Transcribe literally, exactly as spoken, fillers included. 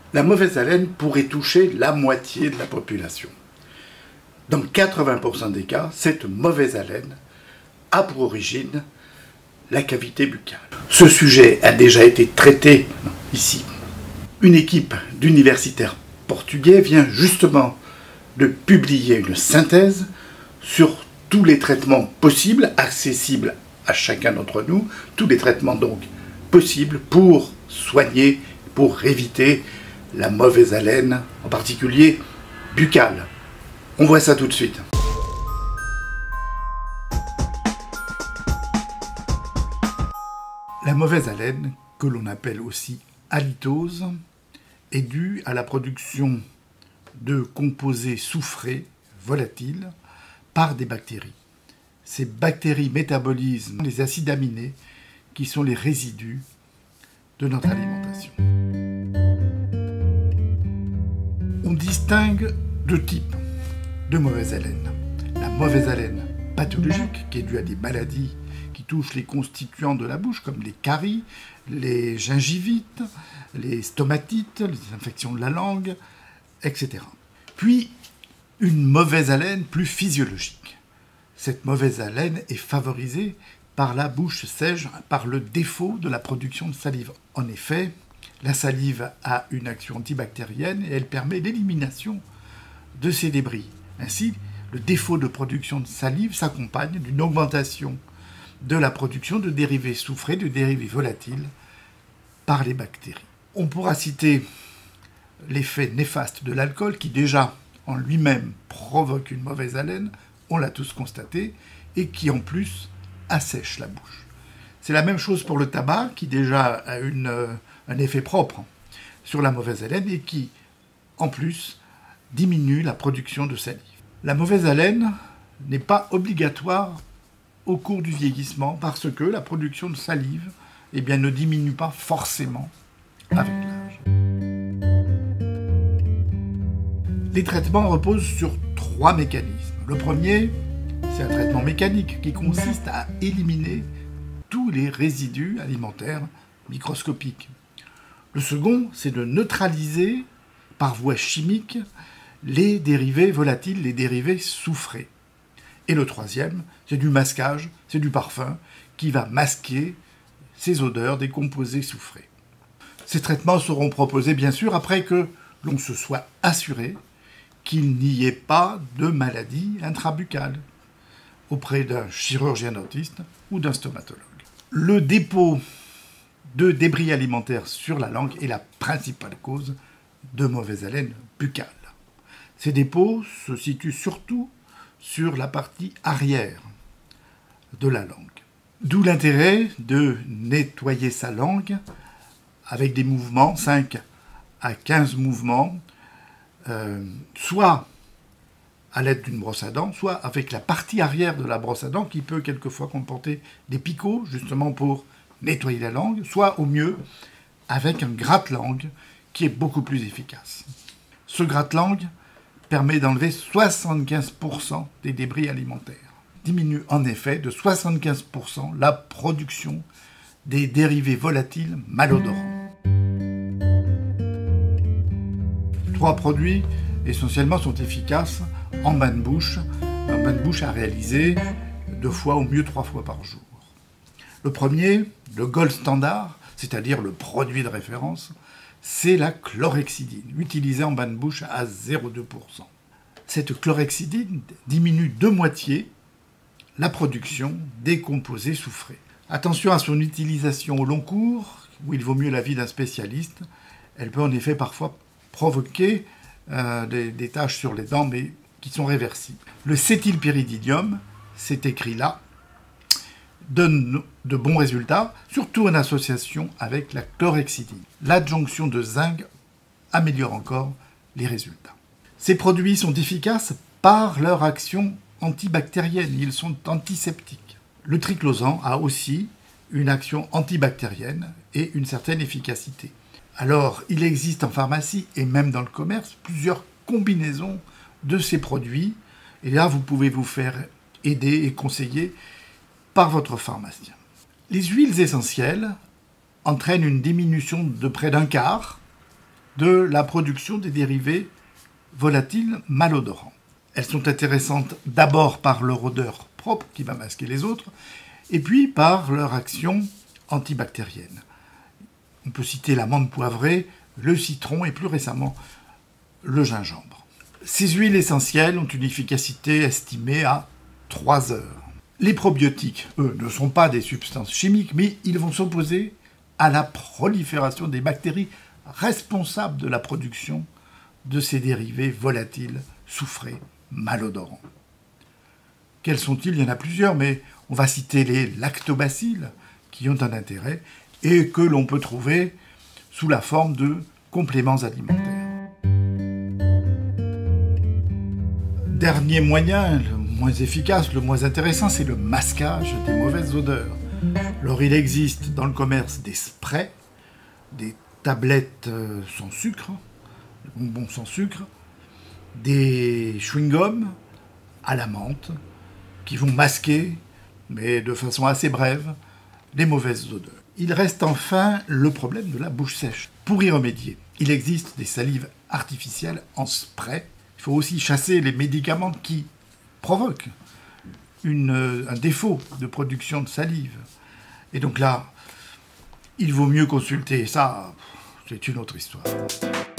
La mauvaise haleine pourrait toucher la moitié de la population. Dans quatre-vingts pour cent des cas, cette mauvaise haleine a pour origine la cavité buccale. Ce sujet a déjà été traité ici. Une équipe d'universitaires portugais vient justement de publier une synthèse sur tous les traitements possibles, accessibles à chacun d'entre nous, tous les traitements donc possibles pour soigner, pour éviter la mauvaise haleine, en particulier buccale. On voit ça tout de suite. La mauvaise haleine, que l'on appelle aussi halitose, est due à la production de composés soufrés volatiles par des bactéries. Ces bactéries métabolisent les acides aminés qui sont les résidus de notre alimentation. On distingue deux types de mauvaise haleine. La mauvaise haleine pathologique, qui est due à des maladies qui touchent les constituants de la bouche, comme les caries, les gingivites, les stomatites, les infections de la langue, et cetera. Puis, une mauvaise haleine plus physiologique. Cette mauvaise haleine est favorisée par la bouche sèche, par le défaut de la production de salive. En effet, la salive a une action antibactérienne et elle permet l'élimination de ces débris. Ainsi, le défaut de production de salive s'accompagne d'une augmentation de la production de dérivés soufrés, de dérivés volatiles par les bactéries. On pourra citer l'effet néfaste de l'alcool qui déjà en lui-même provoque une mauvaise haleine, on l'a tous constaté, et qui en plus assèche la bouche. C'est la même chose pour le tabac qui déjà a une, euh, un effet propre sur la mauvaise haleine et qui en plus diminue la production de salive. La mauvaise haleine n'est pas obligatoire au cours du vieillissement parce que la production de salive eh bien, ne diminue pas forcément avec l'âge. Les traitements reposent sur trois mécanismes. Le premier, c'est un traitement mécanique qui consiste à éliminer tous les résidus alimentaires microscopiques. Le second, c'est de neutraliser par voie chimique les dérivés volatiles, les dérivés soufrés. Et le troisième, c'est du masquage, c'est du parfum qui va masquer ces odeurs des composés soufrés. Ces traitements seront proposés bien sûr après que l'on se soit assuré qu'il n'y ait pas de maladie intrabuccale auprès d'un chirurgien dentiste ou d'un stomatologue. Le dépôt de débris alimentaires sur la langue est la principale cause de mauvaise haleine buccale. Ces dépôts se situent surtout sur la partie arrière de la langue. D'où l'intérêt de nettoyer sa langue avec des mouvements, cinq à quinze mouvements, euh, soit à l'aide d'une brosse à dents, soit avec la partie arrière de la brosse à dents qui peut quelquefois comporter des picots, justement pour nettoyer la langue, soit au mieux avec un gratte-langue qui est beaucoup plus efficace. Ce gratte-langue permet d'enlever soixante-quinze pour cent des débris alimentaires. Diminue en effet de soixante-quinze pour cent la production des dérivés volatiles malodorants. Trois produits essentiellement sont efficaces en bain de bouche, un bain de bouche à réaliser deux fois au mieux trois fois par jour. Le premier, le gold standard, c'est-à-dire le produit de référence, c'est la chlorhexidine, utilisée en bain de bouche à zéro virgule deux pour cent. Cette chlorhexidine diminue de moitié la production des composés soufrés. Attention à son utilisation au long cours, où il vaut mieux l'avis d'un spécialiste. Elle peut en effet parfois provoquer euh, des, des taches sur les dents, mais qui sont réversibles. Le cétylpyrididium, c'est écrit là, donne de bons résultats, surtout en association avec la chlorhexidine. L'adjonction de zinc améliore encore les résultats. Ces produits sont efficaces par leur action antibactérienne, ils sont antiseptiques. Le triclosan a aussi une action antibactérienne et une certaine efficacité. Alors, il existe en pharmacie et même dans le commerce plusieurs combinaisons de ces produits, et là, vous pouvez vous faire aider et conseiller par votre pharmacien. Les huiles essentielles entraînent une diminution de près d'un quart de la production des dérivés volatiles malodorants. Elles sont intéressantes d'abord par leur odeur propre, qui va masquer les autres, et puis par leur action antibactérienne. On peut citer la menthe poivrée, le citron et plus récemment le gingembre. Ces huiles essentielles ont une efficacité estimée à trois heures. Les probiotiques, eux, ne sont pas des substances chimiques, mais ils vont s'opposer à la prolifération des bactéries responsables de la production de ces dérivés volatiles, soufrés, malodorants. Quels sont-ils? Il y en a plusieurs, mais on va citer les lactobacilles qui ont un intérêt et que l'on peut trouver sous la forme de compléments alimentaires. Dernier moyen, le moins efficace, le moins intéressant, c'est le masquage des mauvaises odeurs. Alors il existe dans le commerce des sprays, des tablettes sans sucre, des bonbons sans sucre, des chewing-gums à la menthe qui vont masquer, mais de façon assez brève, les mauvaises odeurs. Il reste enfin le problème de la bouche sèche. Pour y remédier, il existe des salives artificielles en spray. Il faut aussi chasser les médicaments qui provoquent une, un défaut de production de salive. Et donc là, il vaut mieux consulter. Ça, c'est une autre histoire.